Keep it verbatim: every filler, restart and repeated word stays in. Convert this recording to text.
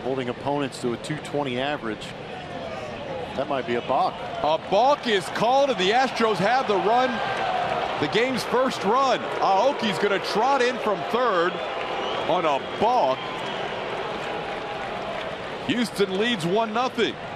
holding opponents to a two twenty average. That might be a balk. A balk is called, and the Astros have the run, the game's first run. Aoki's going to trot in from third on a balk. Houston leads one nothing.